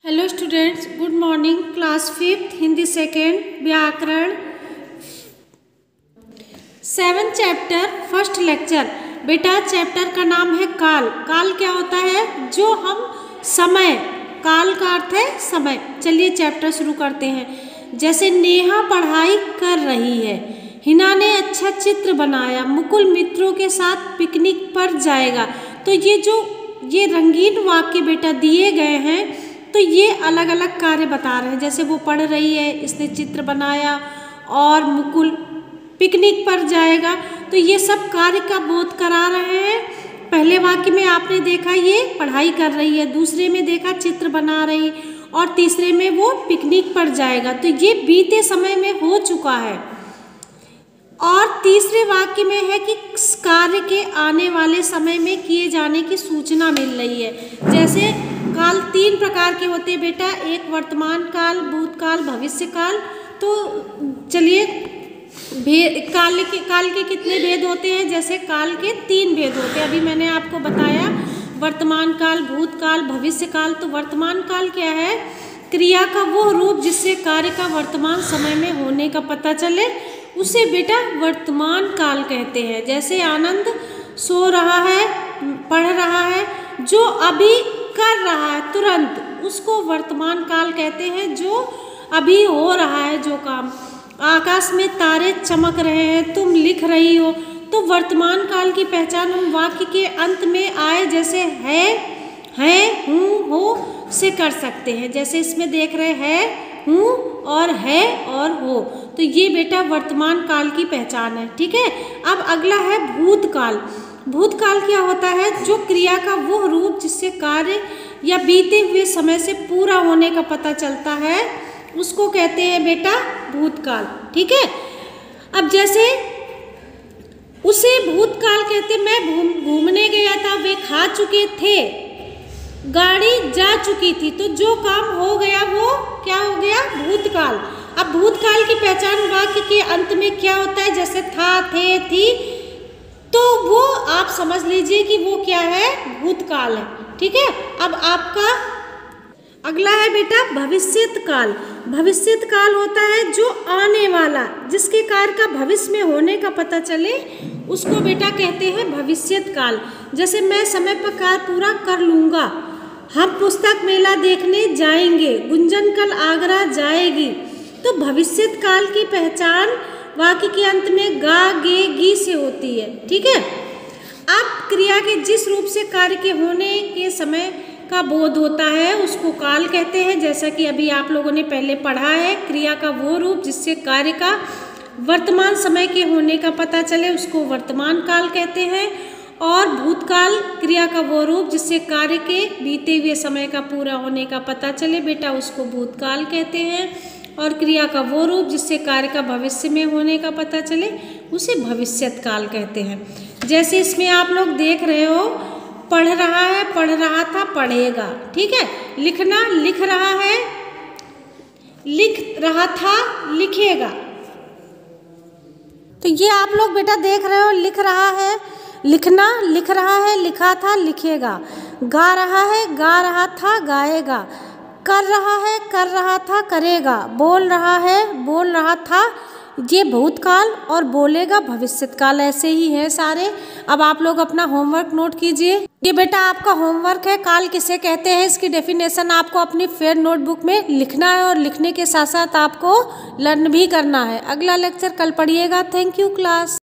Hello students, good morning. Class 5th Hindi second व्याकरण 7 chapter first lecture. बेटा chapter का नाम है काल। काल क्या होता है? जो हम समय, काल का अर्थ है समय। चलिए चैप्टर शुरू करते हैं। जैसे नेहा पढ़ाई कर रही है, हिना ने अच्छा चित्र बनाया, मुकुल मित्रों के साथ पिकनिक पर जाएगा। तो ये रंगीन वाक्य बेटा दिए गए हैं, तो ये अलग अलग कार्य बता रहे हैं। जैसे वो पढ़ रही है, इसने चित्र बनाया, और मुकुल पिकनिक पर जाएगा, तो ये सब कार्य का बोध करा रहे हैं। पहले वाक्य में आपने देखा ये पढ़ाई कर रही है, दूसरे में देखा चित्र बना रही, और तीसरे में वो पिकनिक पर जाएगा। तो ये बीते समय में हो चुका है। और तीसरे वाक्य में है कि कार्य के आने वाले समय में किए जाने की सूचना मिल रही है। जैसे काल 3 प्रकार के होते हैं बेटा, एक वर्तमान काल, भूतकाल, भविष्य काल। तो चलिए काल के कितने भेद होते हैं? जैसे काल के 3 भेद होते हैं। अभी मैंने आपको बताया वर्तमान काल, भूतकाल, भविष्य काल। तो वर्तमान काल क्या है? क्रिया का वो रूप जिससे कार्य का वर्तमान समय में होने का पता चले, उसे बेटा वर्तमान काल कहते हैं। जैसे आनंद सो रहा है, पढ़ रहा है, जो अभी कर रहा है तुरंत, उसको वर्तमान काल कहते हैं। जो अभी हो रहा है जो काम, आकाश में तारे चमक रहे हैं, तुम लिख रही हो, तो वर्तमान काल की पहचान हम वाक्य के अंत में आए जैसे है, हूँ, हो से कर सकते हैं। जैसे इसमें देख रहे हैं हूँ और है और हो, तो ये बेटा वर्तमान काल की पहचान है। ठीक है। अब अगला है भूतकाल। भूतकाल क्या होता है? जो क्रिया का वो रूप जिससे कार्य या बीते हुए समय से पूरा होने का पता चलता है, उसको कहते हैं बेटा भूतकाल। ठीक है। अब जैसे उसे भूतकाल कहते, मैं घूमने गया था, वे खा चुके थे, गाड़ी जा चुकी थी। तो जो काम हो गया वो क्या हो गया? भूतकाल। अब भूतकाल की पहचान वाक्य के अंत में क्या होता है? जैसे था, थे, थी, तो वो आप समझ लीजिए कि वो क्या है? भूतकाल है। ठीक है। अब आपका अगला है बेटा भविष्यत काल। भविष्यत काल होता है जो आने वाला, जिसके कार्य का भविष्य में होने का पता चले, उसको बेटा कहते हैं भविष्यत काल। जैसे मैं समय पर कार्य पूरा कर लूँगा, हम पुस्तक मेला देखने जाएंगे, गुंजन कल आगरा जाएगी। तो भविष्यत काल की पहचान वाक्य के अंत में गा, गे, गी से होती है। ठीक है। अब क्रिया के जिस रूप से कार्य के होने के समय का बोध होता है, उसको काल कहते हैं। जैसा कि अभी आप लोगों ने पहले पढ़ा है, क्रिया का वो रूप जिससे कार्य का वर्तमान समय के होने का पता चले, उसको वर्तमान काल कहते हैं। और भूतकाल क्रिया का वो रूप जिससे कार्य के बीते हुए समय का पूरा होने का पता चले, बेटा उसको भूतकाल कहते हैं। और क्रिया का वो रूप जिससे कार्य का भविष्य में होने का पता चले, उसे भविष्यत काल कहते हैं। जैसे इसमें आप लोग देख रहे हो, पढ़ रहा है, पढ़ रहा था, पढ़ेगा। ठीक है। लिखना, लिख रहा है, लिख रहा था, लिखेगा। तो ये आप लोग बेटा देख रहे हो, लिख रहा है, लिखना, लिख रहा है, लिखा था, लिखेगा। गा रहा है, गा रहा था, गाएगा। कर रहा है, कर रहा था, करेगा। बोल रहा है, बोल रहा था, ये भूतकाल, और बोलेगा भविष्यत काल। ऐसे ही है सारे। अब आप लोग अपना होमवर्क नोट कीजिए। ये बेटा आपका होमवर्क है, काल किसे कहते हैं, इसकी डेफिनेशन आपको अपनी फेयर नोटबुक में लिखना है, और लिखने के साथ साथ आपको लर्न भी करना है। अगला लेक्चर कल पढ़िएगा। Thank you class.